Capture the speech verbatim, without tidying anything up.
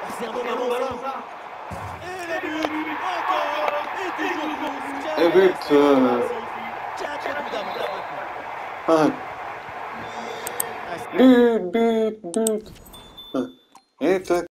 C'est un bon ballon, ça. Et le but, encore, et toujours plus. Et but euh... Quatre buts d'avance ah. maintenant. Ah, But, but, but. Et tac.